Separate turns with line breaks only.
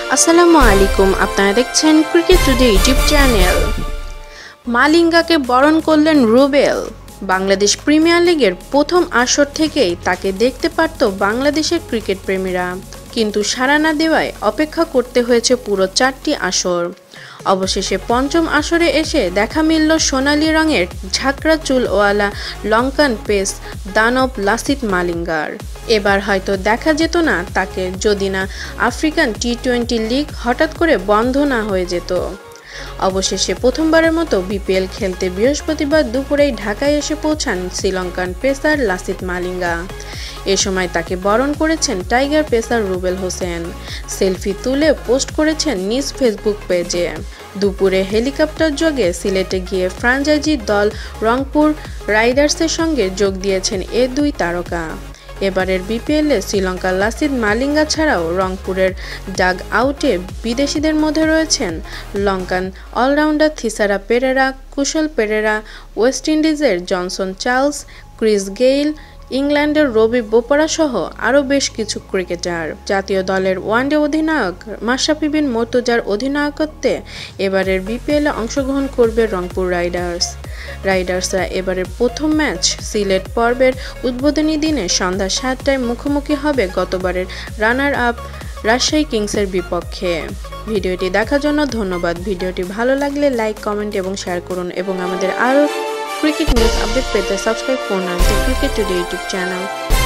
আসসালামু আলাইকুম, আপনারা দেখছেন ক্রিকেট টুডে ইউটিউব চ্যানেল। মালিঙ্গাকে বরণ করলেন রুবেল। বাংলাদেশ প্রিমিয়ার লিগের প্রথম আসর থেকেই তাকে দেখতে পারত বাংলাদেশের ক্রিকেট প্রেমীরা, কিন্তু সাড়া না দেওয়ায় অপেক্ষা করতে হয়েছে পুরো 4টি আসর। অবশেষে পঞ্চম আসরে এসে দেখা মিলল সোনালি রঙের ঝাঁকড়া চুলওয়ালা লঙ্কান পেস দানব লাসিথ মালিঙ্গার। এবার হয়তো দেখা যেত না তাকে, যদি না আফ্রিকান টি20 লিগ হঠাৎ করে বন্ধ না হয়ে যেত। অবশেষে প্রথমবারের মতো বিপিএল খেলতে বৃহস্পতিবার দুপুরেই ঢাকায় এসে পৌঁছান শ্রীলঙ্কান পেসার লাসিথ মালিঙ্গা। এ সময় তাকে বরণ করেছেন tiger pacer Rubel Hossain. Selfie তুলে পোস্ট করেছেন নিজ ফেসবুক পেজে। দুপুরে হেলিকপ্টার যোগে সিলেটে গিয়ে ফ্রাঞ্চাইজি দল রংপুর রাইডার্সের সঙ্গে যোগ দিয়েছেন এ দুই তারকা। এবারের বিপিএলে শ্রীলঙ্কার লাসিথ মালিঙ্গা ছাড়াও রংপুরের ডাগ আউটে বিদেশিদের মধ্যে রয়েছেন লঙ্কান অলরাউন্ডার থিসারা পেরেরা, কুশল পেরেরা, ওয়েস্ট ইন্ডিজের জনসন চার্লস, ক্রিস গেইল, ইংল্যান্ডের রবি বোপারা সহ আরও বেশ কিছু ক্রিকেটার। জাতীয় দলের ওয়ানডে অধিনায়ক মাশরাফে বিন মোর্তজার অধিনায়কত্বে এবারের বিপিএলে অংশগ্রহণ করবে রংপুর রাইডার্সরা এবারের প্রথম ম্যাচ সিলেট পর্বের উদ্বোধনী দিনে সন্ধ্যা 7টায় মুখোমুখি হবে গতবারের রানার আপ রাজশাহী কিংসের বিপক্ষে। ভিডিওটি দেখার জন্য ধন্যবাদ। ভিডিওটি ভালো লাগলে লাইক, কমেন্ট এবং শেয়ার করুন এবং আমাদের আরও ক্রিকেট নিউজ আপডেট পেতে সাবস্ক্রাইব করুন আমাদের ক্রিকেট টুডে ইউটিউব চ্যানেল।